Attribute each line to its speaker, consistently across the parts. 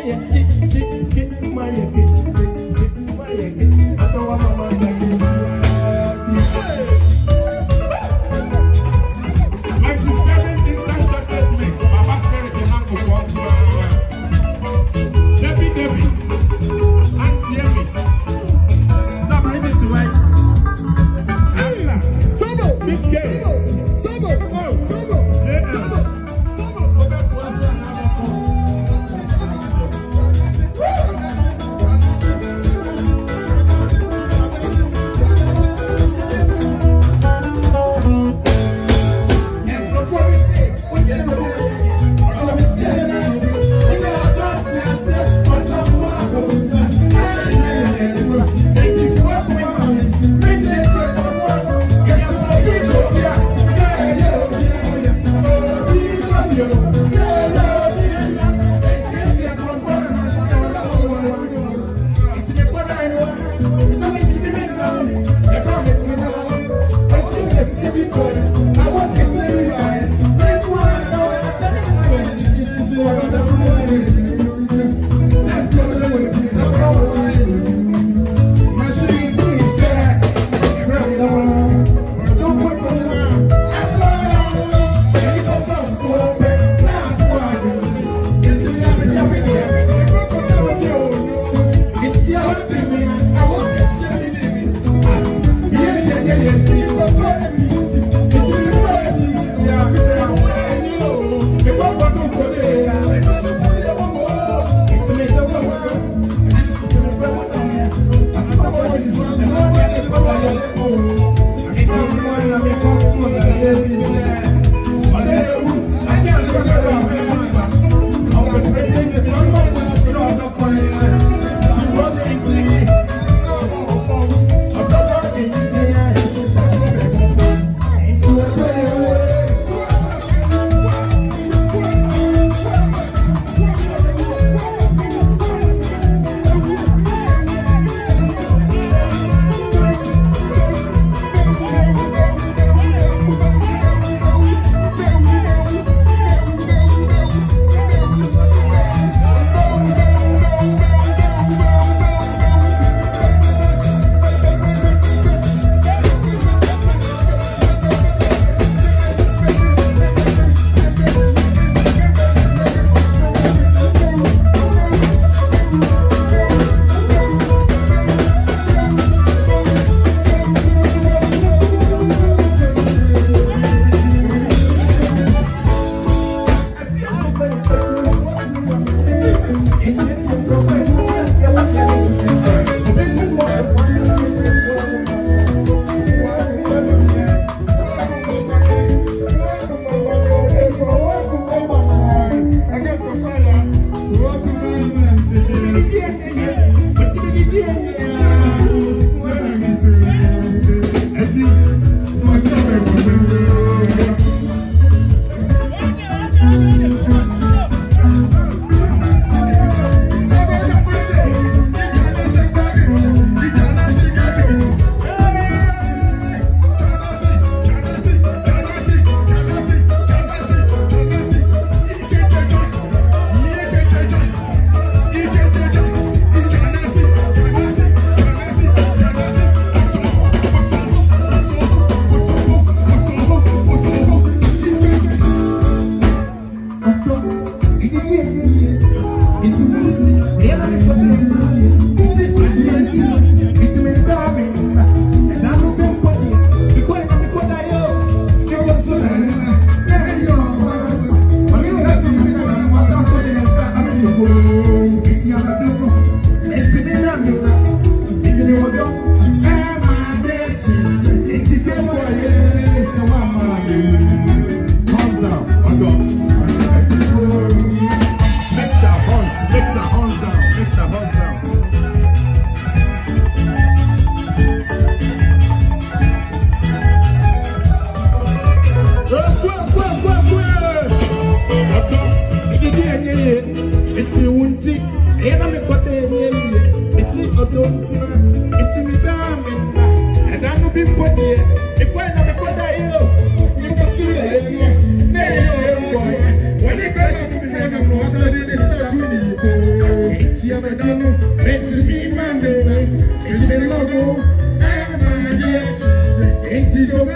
Speaker 1: When you go to the see I'm a dano, meant to be Monday, it's the logo, and my dear, it is over.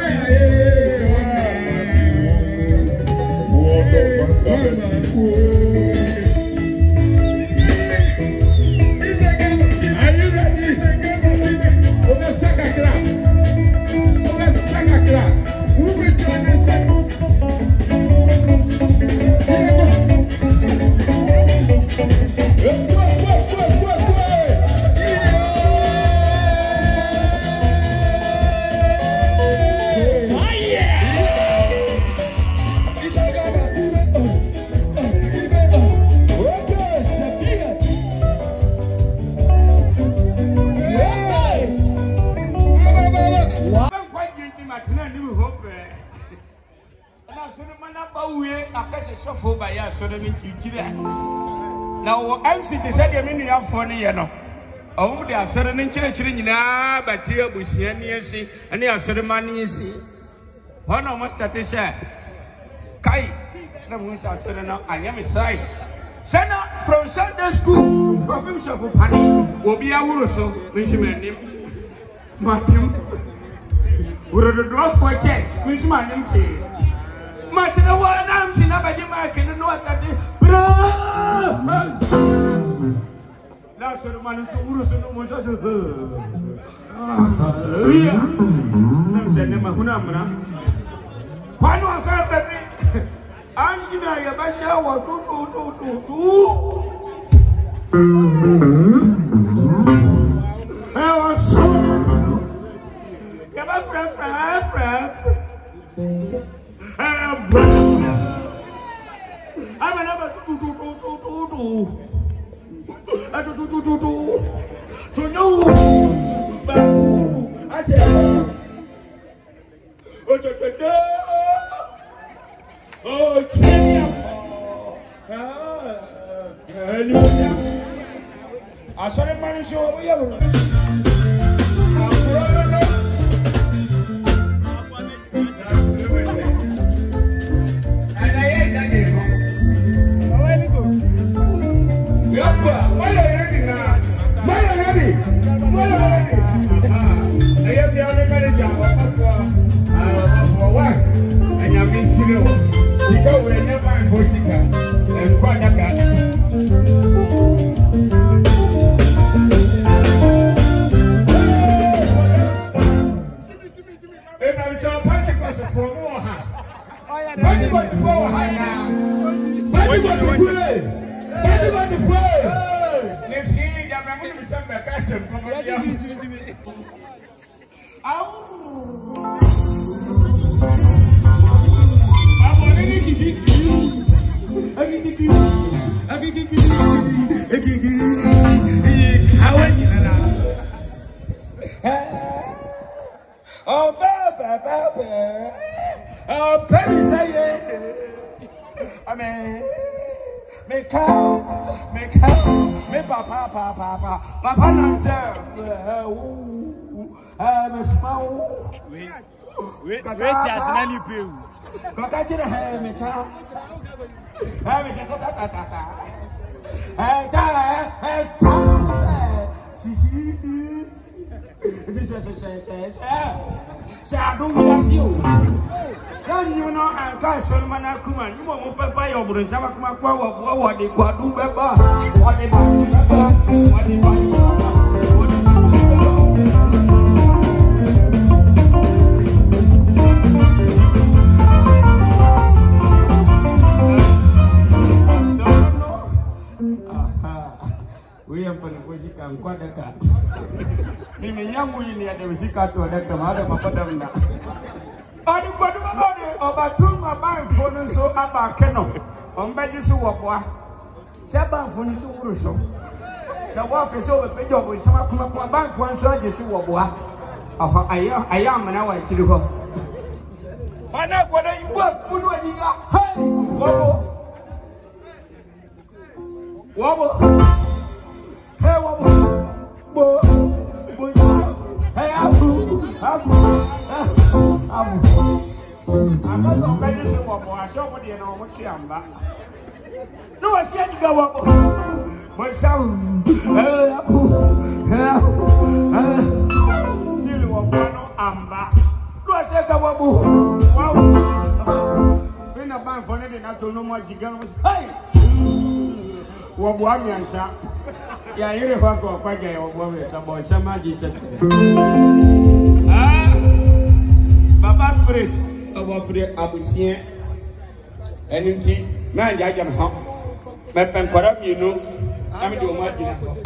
Speaker 2: Now, I'm sitting said a minute for the year. Oh, they are certain children now, but here we see any and they are certain money. One of my statisha Kai, the moons are turning out. I am a size. Send out from Sunday school, Provincial of Honey will be our so, which name Martin. Would the draw for church, which my name say. Martin, one I'm seeing about you, I can know that. Now, so the man is so much as a I'm saying, Mahunamana. Why do I say that? I'm seeing a basha was so. I was so. You're my friend. I'm another to know. I said, oh, I saw the man show over here. I am now. I see you. Find out whether you work food when you got hey, wobble, hey, wobble, hey, I'm not so bad as wobble. I saw what you know what you am back. No, I said you go wobble. But some still one amba. Do I say Kawabu? When a man for anything, not to know what you can. Hey! Wabwami and Sha. Yeah, you never go quite a woman. It's about some magic. Baba Spirit of the Abusien and in tea, man, I am home. My pen corrupt, you know. I'm doing my